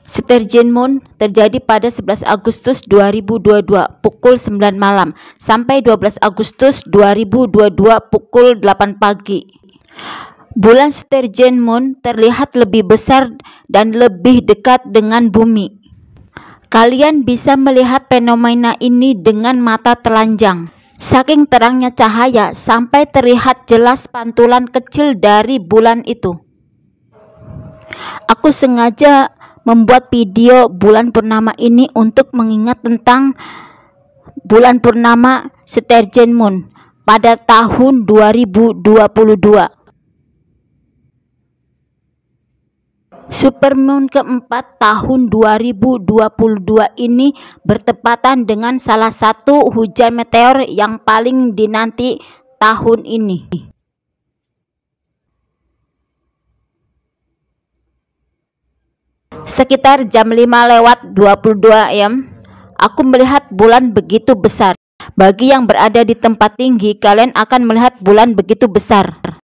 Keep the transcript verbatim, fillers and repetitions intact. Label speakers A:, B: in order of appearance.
A: Sturgeon Moon terjadi pada sebelas Agustus dua ribu dua puluh dua pukul sembilan malam sampai dua belas Agustus dua ribu dua puluh dua pukul delapan pagi. Bulan Sturgeon Moon terlihat lebih besar dan lebih dekat dengan bumi. Kalian bisa melihat fenomena ini dengan mata telanjang. Saking terangnya cahaya sampai terlihat jelas pantulan kecil dari bulan itu. Aku sengaja membuat video bulan purnama ini untuk mengingat tentang bulan purnama Sturgeon Moon pada tahun dua ribu dua puluh dua. Supermoon keempat tahun dua ribu dua puluh dua ini bertepatan dengan salah satu hujan meteor yang paling dinanti tahun ini. Sekitar jam lima lewat dua puluh dua A M, aku melihat bulan begitu besar. Bagi yang berada di tempat tinggi, kalian akan melihat bulan begitu besar.